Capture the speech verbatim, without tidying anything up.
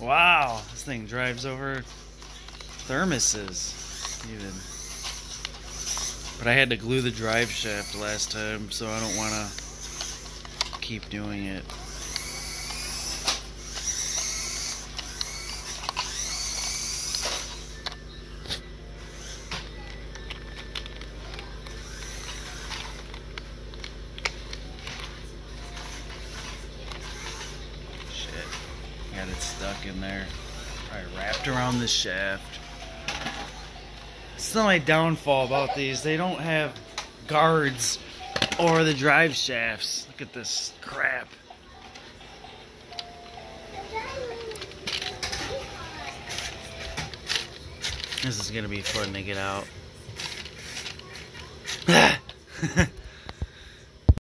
Wow, this thing drives over thermoses even. But I had to glue the drive shaft last time, so I don't want to keep doing it. Got it stuck in there. Probably wrapped around the shaft. It's not my downfall about these. They don't have guards or the drive shafts. Look at this crap. This is gonna be fun to get out.